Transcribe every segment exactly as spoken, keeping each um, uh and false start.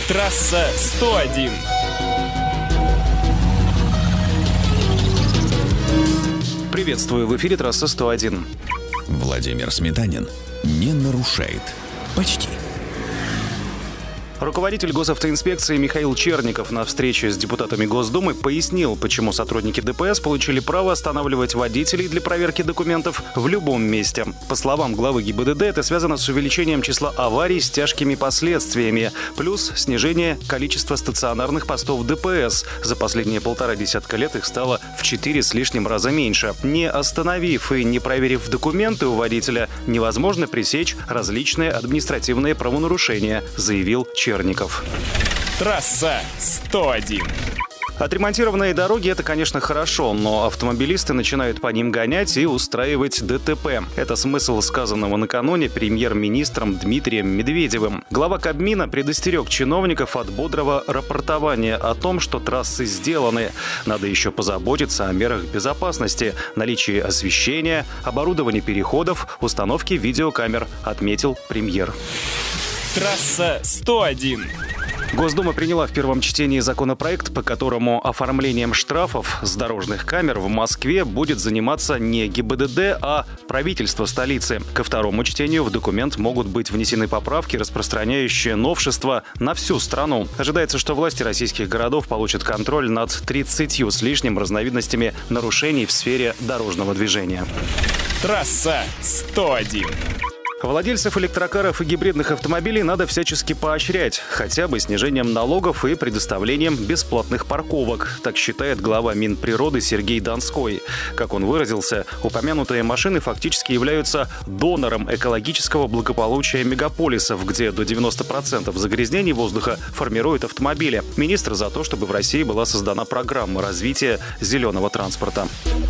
Трасса сто один. Приветствую, в эфире Трасса сто один. Владимир Сметанин не нарушает. Почти. Руководитель госавтоинспекции Михаил Черников на встрече с депутатами Госдумы пояснил, почему сотрудники ДПС получили право останавливать водителей для проверки документов в любом месте. По словам главы ГИБДД, это связано с увеличением числа аварий с тяжкими последствиями, плюс снижение количества стационарных постов ДПС. За последние полтора десятка лет их стало в четыре с лишним раза меньше. Не остановив и не проверив документы у водителя, невозможно пресечь различные административные правонарушения, заявил Черников. Черников. Трасса сто один. Отремонтированные дороги – это, конечно, хорошо, но автомобилисты начинают по ним гонять и устраивать ДТП. Это смысл сказанного накануне премьер-министром Дмитрием Медведевым. Глава Кабмина предостерег чиновников от бодрого рапортования о том, что трассы сделаны. Надо еще позаботиться о мерах безопасности, наличии освещения, оборудовании переходов, установке видеокамер, отметил премьер. Трасса сто один. Госдума приняла в первом чтении законопроект, по которому оформлением штрафов с дорожных камер в Москве будет заниматься не ГИБДД, а правительство столицы. Ко второму чтению в документ могут быть внесены поправки, распространяющие новшества на всю страну. Ожидается, что власти российских городов получат контроль над тридцатью с лишним разновидностями нарушений в сфере дорожного движения. Трасса сто один. Владельцев электрокаров и гибридных автомобилей надо всячески поощрять, хотя бы снижением налогов и предоставлением бесплатных парковок. Так считает глава Минприроды Сергей Донской. Как он выразился, упомянутые машины фактически являются донором экологического благополучия мегаполисов, где до девяноста процентов загрязнений воздуха формируют автомобили. Министр за то, чтобы в России была создана программа развития зеленого транспорта.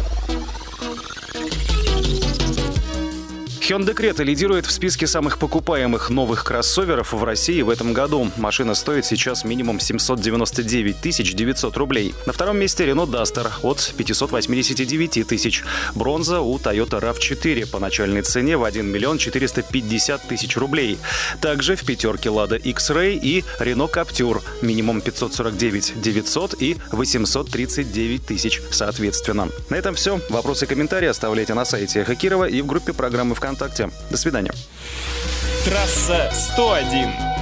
Hyundai Creta лидирует в списке самых покупаемых новых кроссоверов в России в этом году. Машина стоит сейчас минимум семьсот девяносто девять тысяч девятьсот рублей. На втором месте Renault Duster от пятисот восьмидесяти девяти тысяч. Бронза у Toyota рав четыре по начальной цене в один миллион четыреста пятьдесят тысяч рублей. Также в пятерке Lada X-Ray и Renault Captur. Минимум пятьсот сорок девять тысяч девятьсот и восемьсот тридцать девять тысяч соответственно. На этом все. Вопросы и комментарии оставляйте на сайте Эхо Кирова и в группе программы ВКонтакте. До свидания. Трасса сто один.